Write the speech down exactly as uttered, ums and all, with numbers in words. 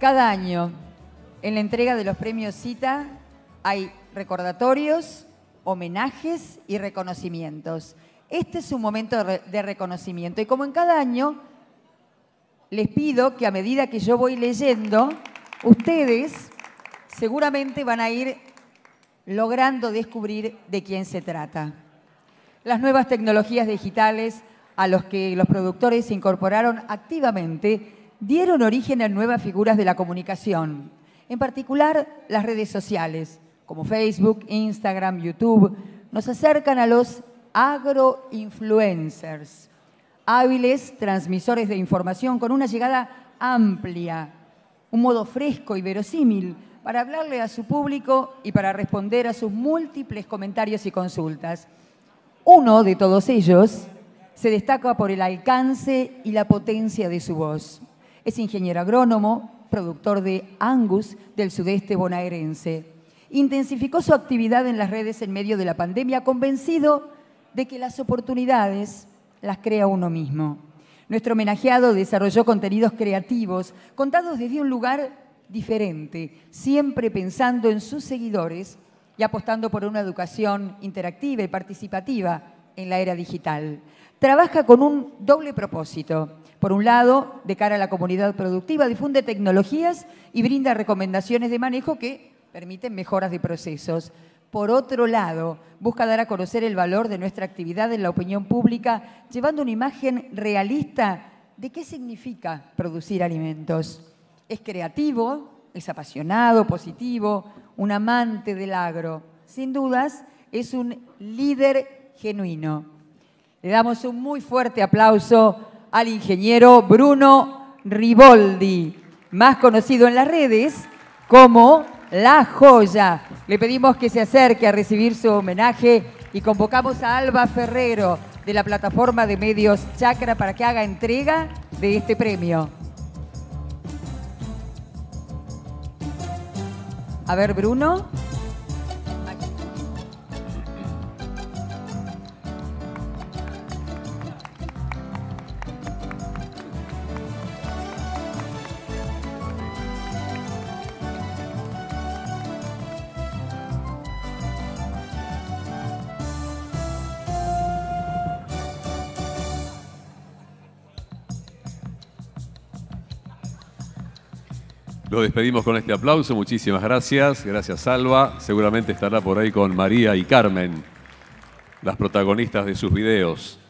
Cada año, en la entrega de los premios CITA, hay recordatorios, homenajes y reconocimientos. Este es un momento de reconocimiento y como en cada año, les pido que a medida que yo voy leyendo, ustedes seguramente van a ir logrando descubrir de quién se trata. Las nuevas tecnologías digitales a los que los productores se incorporaron activamente dieron origen a nuevas figuras de la comunicación, en particular las redes sociales, como Facebook, Instagram, YouTube, nos acercan a los agroinfluencers, hábiles transmisores de información con una llegada amplia, un modo fresco y verosímil para hablarle a su público y para responder a sus múltiples comentarios y consultas. Uno de todos ellos se destaca por el alcance y la potencia de su voz. Es ingeniero agrónomo, productor de Angus del sudeste bonaerense. Intensificó su actividad en las redes en medio de la pandemia, convencido de que las oportunidades las crea uno mismo. Nuestro homenajeado desarrolló contenidos creativos, contados desde un lugar diferente, siempre pensando en sus seguidores y apostando por una educación interactiva y participativa en la era digital. Trabaja con un doble propósito. Por un lado, de cara a la comunidad productiva, difunde tecnologías y brinda recomendaciones de manejo que permiten mejoras de procesos. Por otro lado, busca dar a conocer el valor de nuestra actividad en la opinión pública, llevando una imagen realista de qué significa producir alimentos. Es creativo, es apasionado, positivo, un amante del agro. Sin dudas, es un líder genuino. Le damos un muy fuerte aplauso al ingeniero Bruno Riboldi, más conocido en las redes como La Joya. Le pedimos que se acerque a recibir su homenaje y convocamos a Alba Ferrero de la plataforma de medios Chacra para que haga entrega de este premio. A ver, Bruno. Lo despedimos con este aplauso. Muchísimas gracias. Gracias, Salva. Seguramente estará por ahí con María y Carmen, las protagonistas de sus videos.